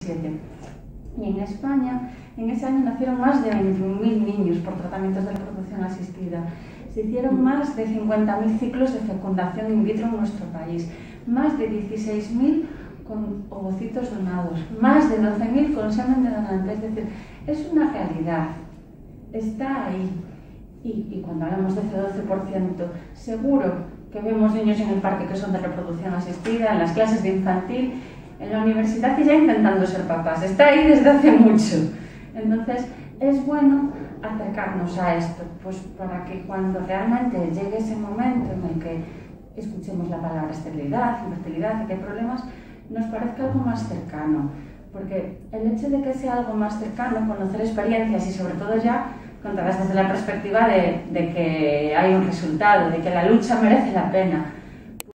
Y en España, en ese año nacieron más de 21.000 niños por tratamientos de reproducción asistida. Se hicieron más de 50.000 ciclos de fecundación in vitro en nuestro país, más de 16.000 con ovocitos donados, más de 12.000 con semen de donante. Es decir, es una realidad, está ahí. Y cuando hablamos de ese 12%, seguro que vemos niños en el parque que son de reproducción asistida, en las clases de infantil, en la universidad y ya intentando ser papás. Está ahí desde hace mucho. Entonces, es bueno acercarnos a esto, pues para que cuando realmente llegue ese momento en el que escuchemos la palabra esterilidad, infertilidad y que hay problemas, nos parezca algo más cercano. Porque el hecho de que sea algo más cercano, conocer experiencias y sobre todo ya contadas desde la perspectiva de que hay un resultado, de que la lucha merece la pena,